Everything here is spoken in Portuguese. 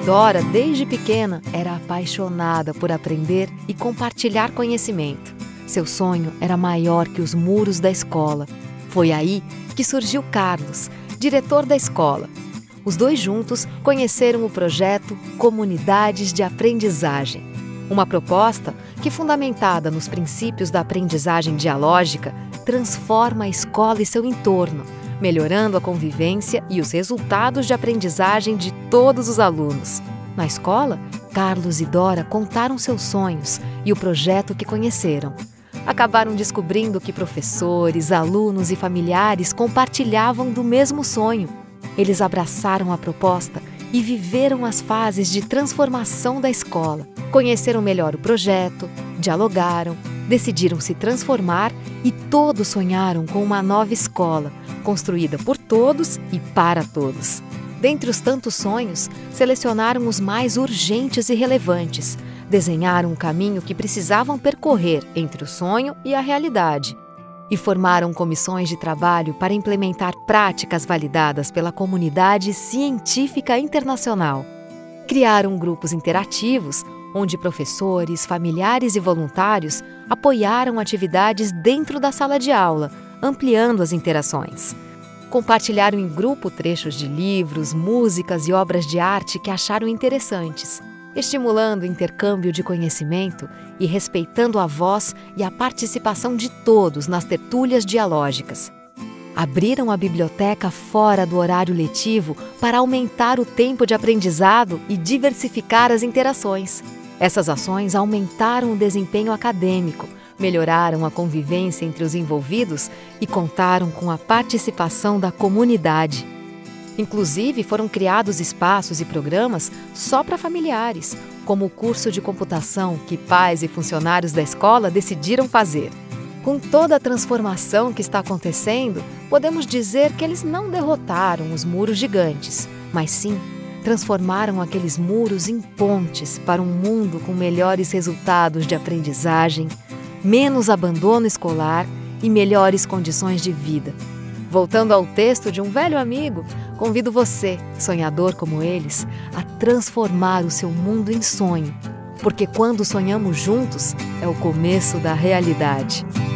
Dora, desde pequena, era apaixonada por aprender e compartilhar conhecimento. Seu sonho era maior que os muros da escola. Foi aí que surgiu Carlos, diretor da escola. Os dois juntos conheceram o projeto Comunidades de Aprendizagem, uma proposta que, fundamentada nos princípios da aprendizagem dialógica, transforma a escola e seu entorno, melhorando a convivência e os resultados de aprendizagem de todos os alunos. Na escola, Carlos e Dora contaram seus sonhos e o projeto que conheceram. Acabaram descobrindo que professores, alunos e familiares compartilhavam do mesmo sonho. Eles abraçaram a proposta e viveram as fases de transformação da escola. Conheceram melhor o projeto, dialogaram, decidiram se transformar e todos sonharam com uma nova escola, construída por todos e para todos. Dentre os tantos sonhos, selecionaram os mais urgentes e relevantes. Desenharam um caminho que precisavam percorrer entre o sonho e a realidade. E formaram comissões de trabalho para implementar práticas validadas pela comunidade científica internacional. Criaram grupos interativos, onde professores, familiares e voluntários apoiaram atividades dentro da sala de aula, ampliando as interações. Compartilharam em grupo trechos de livros, músicas e obras de arte que acharam interessantes, estimulando o intercâmbio de conhecimento e respeitando a voz e a participação de todos nas tertúlias dialógicas. Abriram a biblioteca fora do horário letivo para aumentar o tempo de aprendizado e diversificar as interações. Essas ações aumentaram o desempenho acadêmico, melhoraram a convivência entre os envolvidos e contaram com a participação da comunidade. Inclusive, foram criados espaços e programas só para familiares, como o curso de computação que pais e funcionários da escola decidiram fazer. Com toda a transformação que está acontecendo, podemos dizer que eles não derrotaram os muros gigantes, mas sim transformaram aqueles muros em pontes para um mundo com melhores resultados de aprendizagem, menos abandono escolar e melhores condições de vida. Voltando ao texto de um velho amigo, convido você, sonhador como eles, a transformar o seu mundo em sonho, porque quando sonhamos juntos é o começo da realidade.